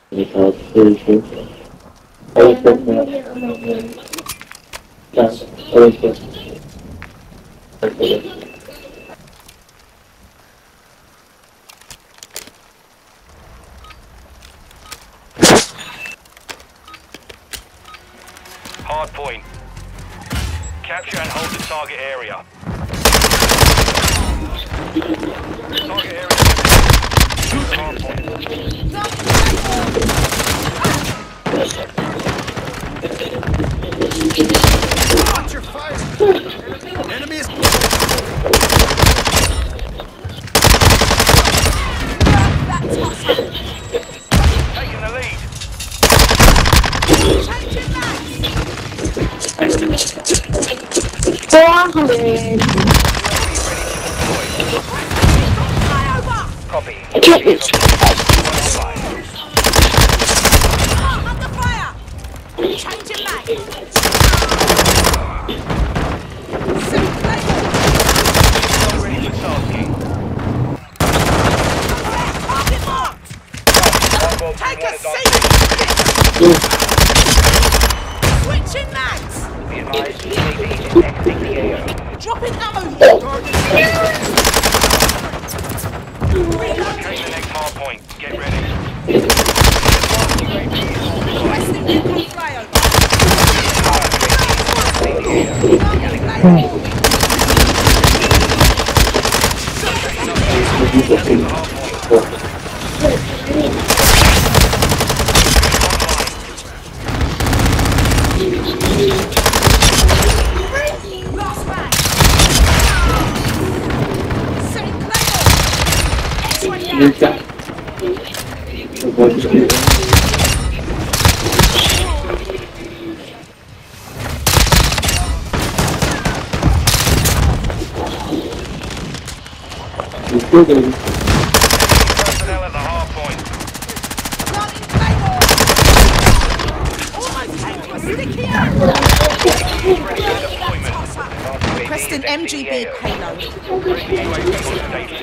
Hard point. Capture and hold the target area. Target area. Hard point. Watch your fire! Enemy is... Taking the lead. Changing max! 400. Copy. I can't reach. Under fire! Changing max! Ready for tasking. Target marked! Take a seat! Switching max! Be advised, UAV is exiting the area. Dropping ammo! Locating the next hard point. Get ready. Requesting recon flyover! Lost mag! Setting Claymore! X-ray Personnel at the hard point. Planting Claymore! Almost came to a sticky Ready for deployment. Requesting MGB payload. UAV on station.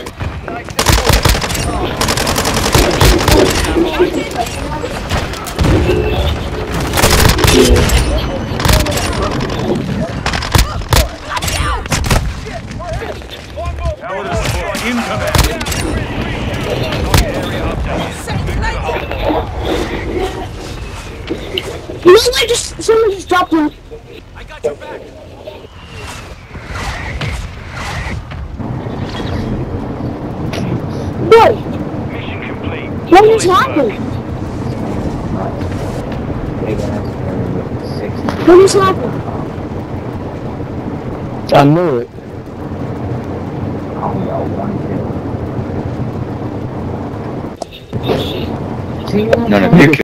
Someone just dropped him. I got your back! Boy, Mission complete. what just happened? What just happened? I knew it. No, no,